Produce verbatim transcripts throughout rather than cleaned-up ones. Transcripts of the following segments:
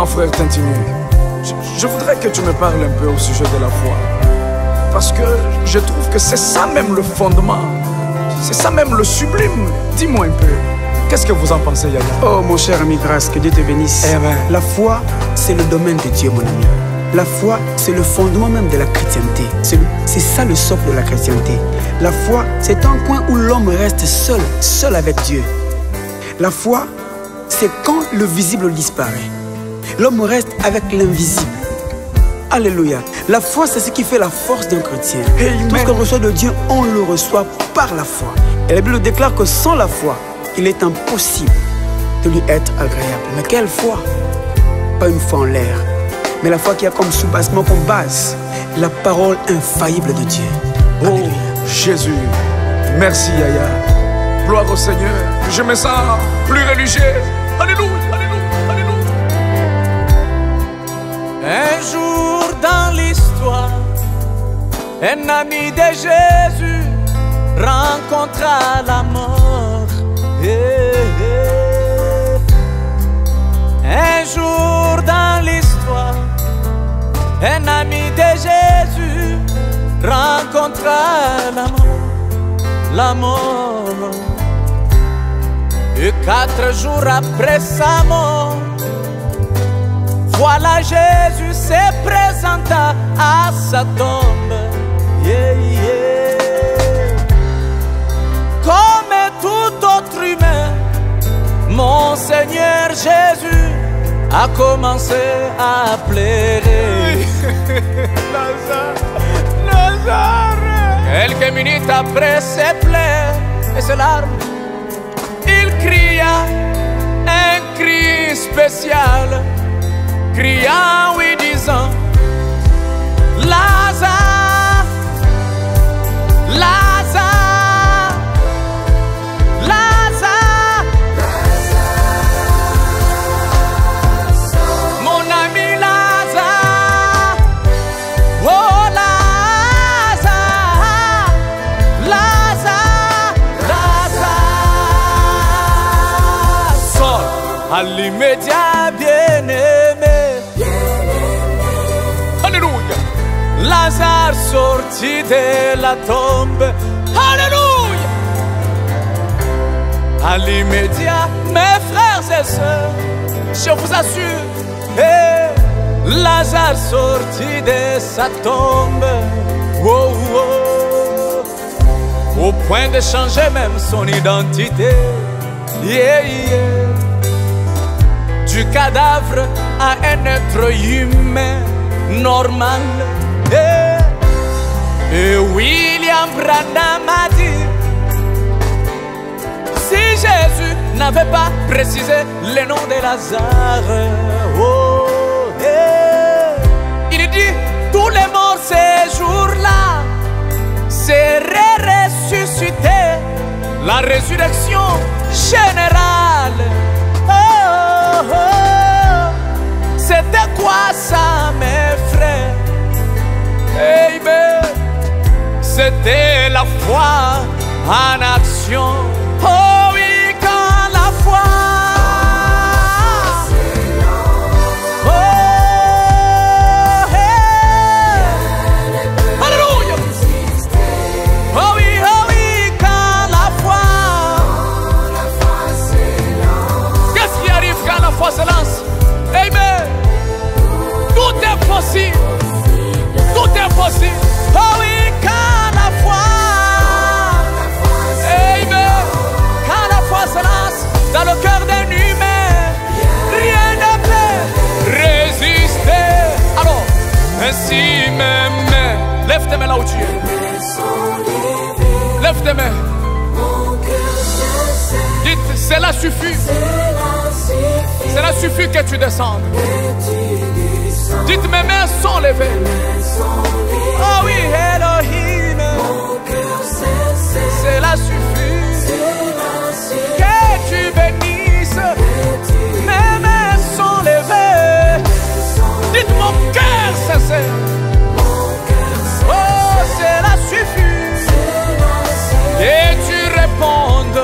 Maintenant, frère Tintinu, je, je voudrais que tu me parles un peu au sujet de la foi. Parce que je trouve que c'est ça même le fondement. C'est ça même le sublime. Dis-moi un peu, qu'est-ce que vous en pensez, Yaya? Oh mon cher ami Grâce, que Dieu te bénisse. Amen. La foi, c'est le domaine de Dieu, mon ami. La foi, c'est le fondement même de la chrétienté. C'est ça le socle de la chrétienté. La foi, c'est un coin où l'homme reste seul, seul avec Dieu. La foi, c'est quand le visible disparaît. L'homme reste avec l'invisible. Alléluia. La foi, c'est ce qui fait la force d'un chrétien. Amen. Tout ce qu'on reçoit de Dieu, on le reçoit par la foi. Et la Bible déclare que sans la foi, il est impossible de lui être agréable. Mais quelle foi? Pas une foi en l'air, mais la foi qui a comme soubassement, comme base, la parole infaillible de Dieu. Oh Alléluia. Jésus, merci Yaya. Gloire au Seigneur. Je me sens plus religieux. Alléluia, alléluia, alléluia. Un jour dans l'histoire, un ami de Jésus rencontra la mort. Hey, hey. Un jour dans l'histoire, un ami de Jésus rencontra la mort, la mort. Et quatre jours après sa mort, voilà Jésus se présenta à sa tombe. Yeah, yeah. Comme tout autre humain, mon Seigneur Jésus a commencé à pleurer. Lazare, Lazare. Quelques minutes après ses pleurs et ses larmes, il cria un cri spécial, criant oui disant: Lazare, Lazare, Lazare, mon ami Lazare, oh Lazare, Lazare, Lazare. Sors à l'immédiat, bien-aimé. Lazare sortit de la tombe. Alléluia. À l'immédiat, mes frères et sœurs, je vous assure, hey, Lazare sortit de sa tombe. Oh, oh, au point de changer même son identité. Yeah, yeah. Du cadavre à un être humain normal. Et William Branham a dit: si Jésus n'avait pas précisé le nom de Lazare, oh, hey. Il dit: tous les morts ces jours-là seraient ressuscités. La résurrection générale. Oh, oh. C'était quoi ça, mes frères? Amen. C'était la foi en action. Oh oui, quand la foi. Oh, hey. Alléluia. Oh oui, oh oui, quand la foi. Qu'est-ce qui arrive quand la foi se lance? Amen. Tout est possible. Tout est possible. Oh oui, quand la foi. Amen. Quand la foi se lance dans le cœur d'un humain, rien ne peut résister. Alors, ainsi même, lève tes mains là où tu es. Lève tes mains. Dites, cela suffit. Cela suffit que tu descendes. Dites, mes mains sont levées. Oh oui, Elohim, cela suffit. Que tu bénisses. Mes mains sont levées. Dites, mon cœur sincère. Oh, cela suffit. Et tu répondes.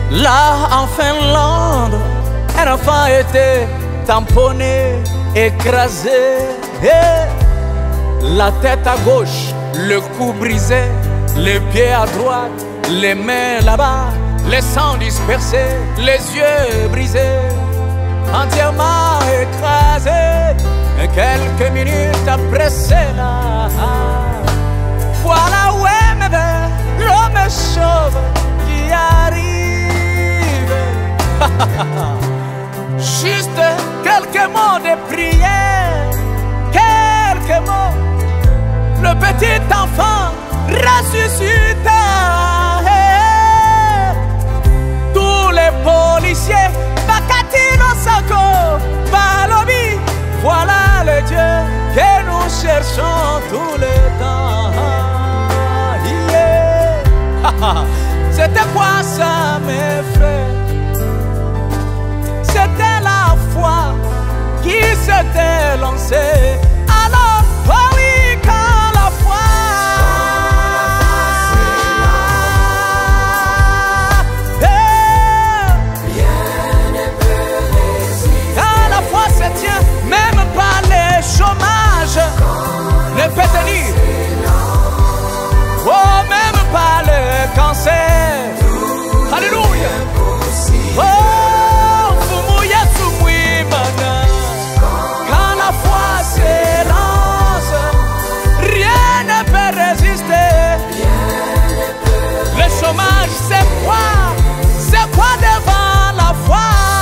Là, en Finlande, un enfant était tamponné, écrasé. Et la tête à gauche, le cou brisé, les pieds à droite, les mains là-bas, les sangs dispersés, les yeux brisés, entièrement écrasés. Et quelques minutes après cela, voilà où est l'homme chauve qui arrive. Juste quelques mots de prière, quelques mots. Le petit enfant ressuscita. Tous les policiers, Bakatino Sako, Balobi, voilà le Dieu que nous cherchons tout le temps. C'était quoi ça, mes frères? C'était la foi qui s'était lancée. Alors, oh oui, quand la foi, quand la foi se tient, même pas les chômages ne peut tenir. Oh, même pas le cancer. Alléluia. Oh, Fumuya Sumui Mana. Quand la foi s'élance, rien ne peut résister. Le chômage, c'est quoi? C'est quoi devant la foi?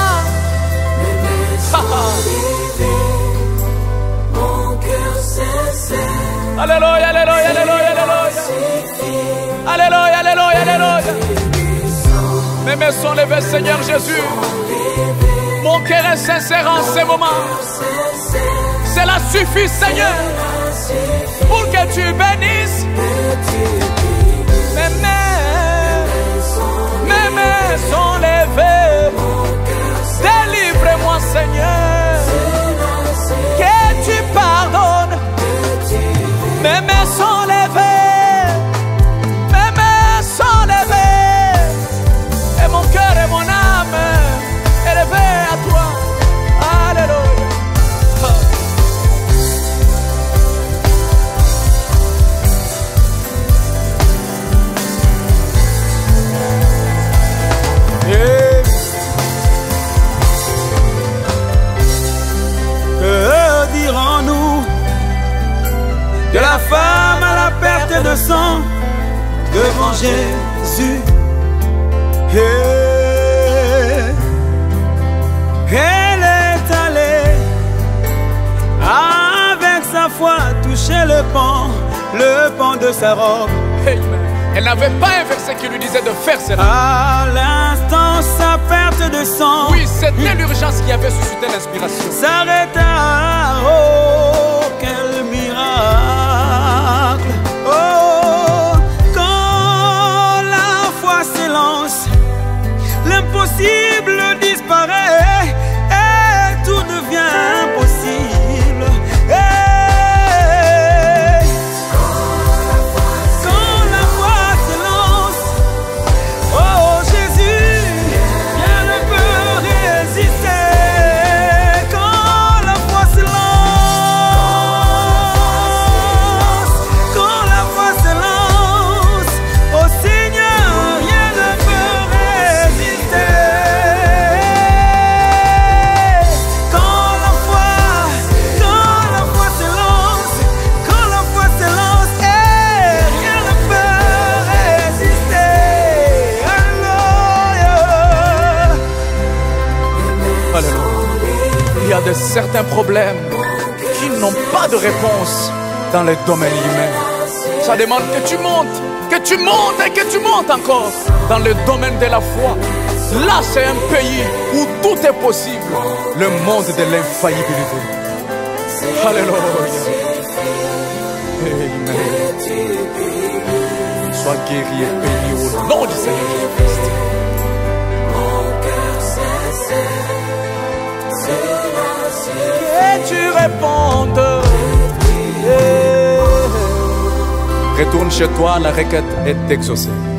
Alléluia, alléluia, alléluia, alléluia. Alléluia, alléluia, alléluia. Mes mains sont levées, Seigneur Jésus. Mon cœur est sincère en ces moments. Cela suffit, Seigneur, pour que tu bénisses. Mes mains, mes mains sont levées. Délivre-moi, Seigneur. Que tu pardonnes. Mes mains sont levées. Et mon âme est levée à toi. Alléluia. Yeah. Que dirons-nous de la femme à la perte de sang devant Jésus? Yeah. Elle est allée avec sa foi toucher le pan, le pan de sa robe. Amen. Elle n'avait pas un verset qui lui disait de faire cela. À l'instant, sa perte de sang. Oui, c'était l'urgence qui avait suscité l'inspiration. S'arrêta. Oh, quel miracle. Oh, quand la foi s'élance, l'impossible disparaît. Tout devient impossible. Hey. Quand la foi s'élance, oh Jésus, rien ne peut résister. Quand la foi s'élance, quand la foi s'élance, oh Seigneur, rien ne peut résister. Il y a de certains problèmes qui n'ont pas de réponse dans le domaine humain. Ça demande que tu montes, que tu montes et que tu montes encore dans le domaine de la foi. Là, c'est un pays où tout est possible. Le monde de l'infaillibilité. Alléluia. Amen. Sois guéri et béni au nom du Seigneur Jésus-Christ. Et tu répondes. Retourne chez toi, la requête est exaucée.